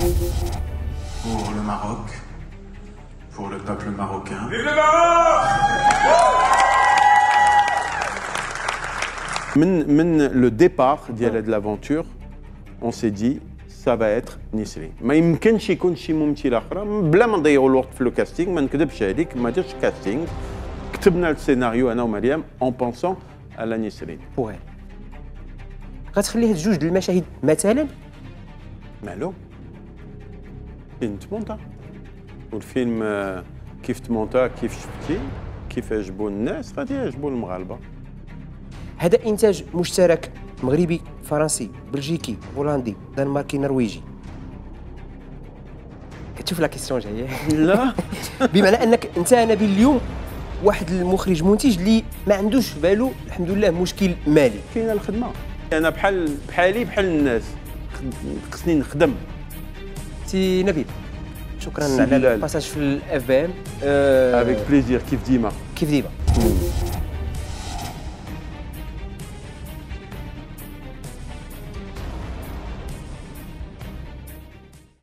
Pour le Maroc, pour le peuple marocain. Vive le Maroc! من le départ ديال هاد لافونتور on s'est dit ça va être نسرين. ما يمكنش يكون شي ممثله اخرى بلا ما نضيعوا الوقت في لو كاستينغ. ما نكذبش عليك، ما درتش كاستينغ، كتبنا السيناريو انا ومريم اون بونسون على نسرين. بوغ غتخلي هاد جوج د المشاهد مثلا مالو فين تمونتا، والفيلم كيف تمونتا كيف شفتي كيف عجبوا الناس غادي يعجبوا المغاربه. هذا انتاج مشترك مغربي فرنسي بلجيكي هولندي دنماركي نرويجي. كتشوف لا كيسيون جايه؟ لا بمعنى انك انت نبيل اليوم واحد المخرج منتج اللي ما عندوش في بالو الحمد لله مشكل مالي. كاينه الخدمه، انا بحالي بحال الناس خصني نخدم. سي نبيل شكرا سي على بلال. الباساج في الاف بي ام. افيك بليزير كيف ديما. كيف ديما.